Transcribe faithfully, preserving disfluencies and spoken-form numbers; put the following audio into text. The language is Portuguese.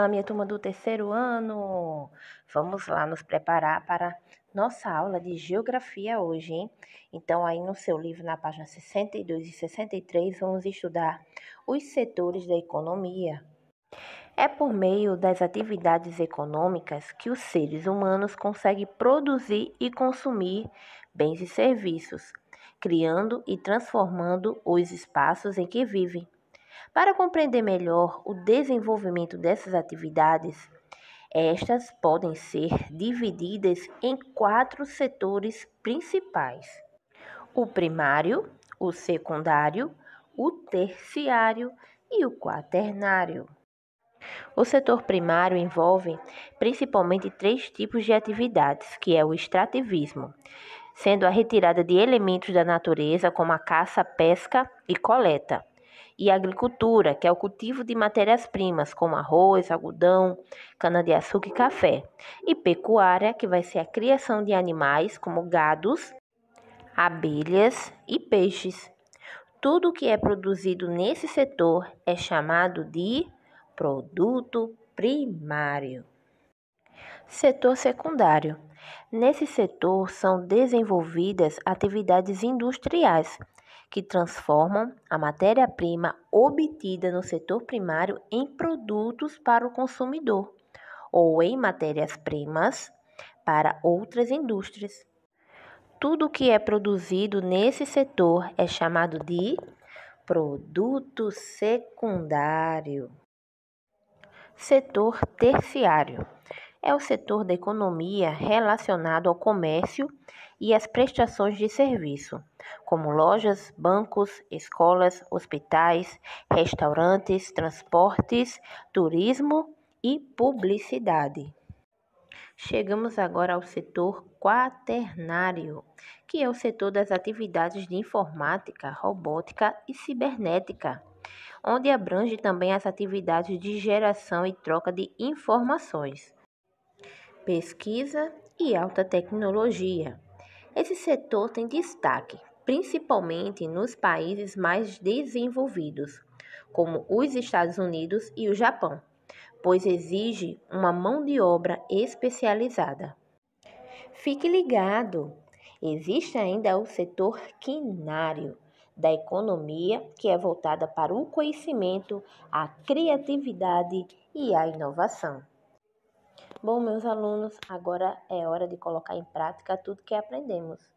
Olá, minha turma do terceiro ano! Vamos lá nos preparar para nossa aula de geografia hoje, hein? Então, aí no seu livro, na página sessenta e dois e sessenta e três, vamos estudar os setores da economia. É por meio das atividades econômicas que os seres humanos conseguem produzir e consumir bens e serviços, criando e transformando os espaços em que vivem. Para compreender melhor o desenvolvimento dessas atividades, estas podem ser divididas em quatro setores principais: o primário, o secundário, o terciário e o quaternário. O setor primário envolve principalmente três tipos de atividades, que é o extrativismo, sendo a retirada de elementos da natureza como a caça, pesca e coleta, e a agricultura, que é o cultivo de matérias-primas como arroz, algodão, cana-de-açúcar e café, e pecuária, que vai ser a criação de animais como gados, abelhas e peixes. Tudo que é produzido nesse setor é chamado de produto primário. Setor secundário. Nesse setor são desenvolvidas atividades industriais que transformam a matéria-prima obtida no setor primário em produtos para o consumidor ou em matérias-primas para outras indústrias. Tudo que é produzido nesse setor é chamado de produto secundário. Setor terciário. É o setor da economia relacionado ao comércio e às prestações de serviço, como lojas, bancos, escolas, hospitais, restaurantes, transportes, turismo e publicidade. Chegamos agora ao setor quaternário, que é o setor das atividades de informática, robótica e cibernética, onde abrange também as atividades de geração e troca de informações, pesquisa e alta tecnologia. Esse setor tem destaque, principalmente nos países mais desenvolvidos, como os Estados Unidos e o Japão, pois exige uma mão de obra especializada. Fique ligado! Existe ainda o setor quinário da economia, que é voltada para o conhecimento, a criatividade e a inovação. Bom, meus alunos, agora é hora de colocar em prática tudo que aprendemos.